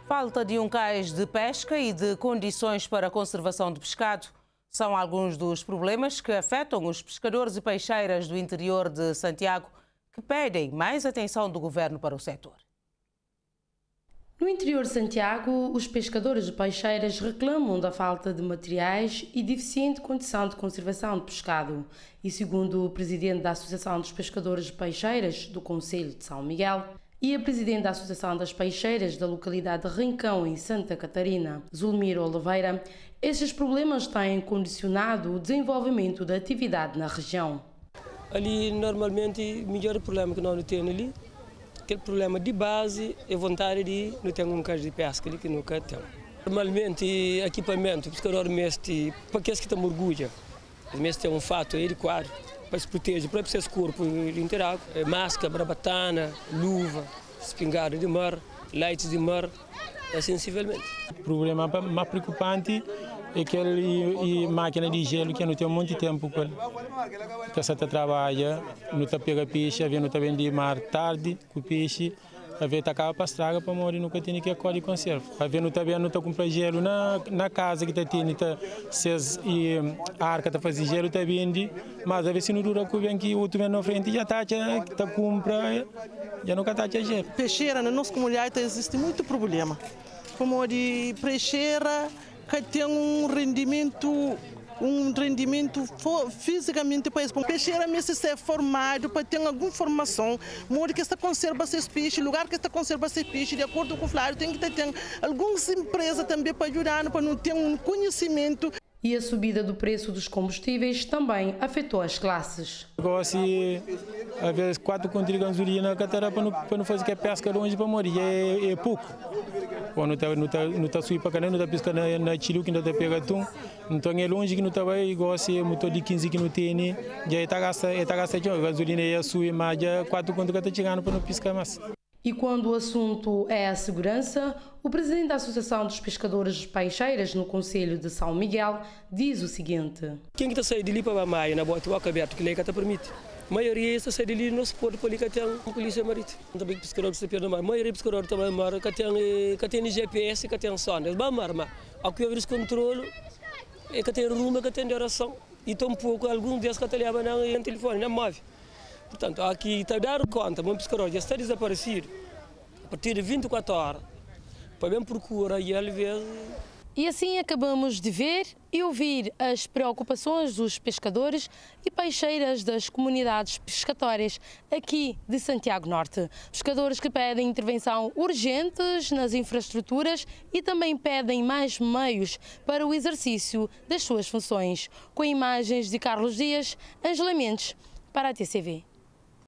Falta de um cais de pesca e de condições para a conservação de pescado são alguns dos problemas que afetam os pescadores e peixeiras do interior de Santiago, que pedem mais atenção do governo para o setor. No interior de Santiago, os pescadores e peixeiras reclamam da falta de materiais e deficiente condição de conservação de pescado. E segundo o presidente da Associação dos Pescadores e Peixeiras do Concelho de São Miguel e a presidente da Associação das Peixeiras da localidade de Rincão, em Santa Catarina, Zulmir Oliveira, estes problemas têm condicionado o desenvolvimento da atividade na região. Ali, normalmente, o melhor problema que nós temos ali, aquele problema de base é vontade de não ter um cais de pesca ali que nunca tem. Normalmente, equipamento, o pescador mestre, para que está mergulha, o mestre tem um fato adequado para se proteger, para o corpo inteiro, máscara, brabatana, luva, espingarda de mar, lights de mar, sensivelmente. O problema mais preocupante é aquela máquina de gelo que não tem muito tempo que essa trabalha, não está pega peixe, não está vender mar tarde com peixe, a ver acaba para estraga para morrer, nunca tem que acolher de conserva. A ver não está comprar gelo na casa que está tendo, e a arca está fazendo gelo está vende, mas a ver se não dura que vem que o outro vem na frente já está compra, já nunca está gelo. Peixeira na nossa comunidade existe muito problema, como de peixeira que tem um rendimento fisicamente para isso. O peixeira mesmo ser formado para ter alguma formação, onde que está conserva esses peixes, lugar que está conserva esses peixes, de acordo com o Flávio, tem que ter algumas empresas também para ajudar, para não ter um conhecimento. E a subida do preço dos combustíveis também afetou as classes. Gosto a ver 4 contra gasolina para não fazer que a pesca longe para morrer, é pouco. Quando não está subindo para cá, não está pescando na Chilu que não está pegando atum, então é longe que não está vai, gosto motor de 15 que não tem, já está gastando, gasolina é subir, mas já 4 contra está chegando para não pescar mais. E quando o assunto é a segurança, o presidente da Associação dos Pescadores e Peixeiras no Concelho de São Miguel diz o seguinte: quem está saindo de ali para a maia, na boa aberta, que lei que permite. A maioria está saindo de ali no suporte para ali que tem a polícia marítima. Também pescador que se perde mais. A maioria dos pescadores também mora, que tem GPS, que tem sondas. Mas aqui houve esse controle, que tem rumo, que tem direção. E tão pouco, alguns deles que levam no telefone, não móvel. Portanto, aqui está a dar conta, o pescador já está desaparecido a partir de 24 horas, para bem procura e às vezes. E assim acabamos de ver e ouvir as preocupações dos pescadores e peixeiras das comunidades pescatórias aqui de Santiago Norte. Pescadores que pedem intervenção urgentes nas infraestruturas e também pedem mais meios para o exercício das suas funções. Com imagens de Carlos Dias, Ângela Mendes, para a TCV.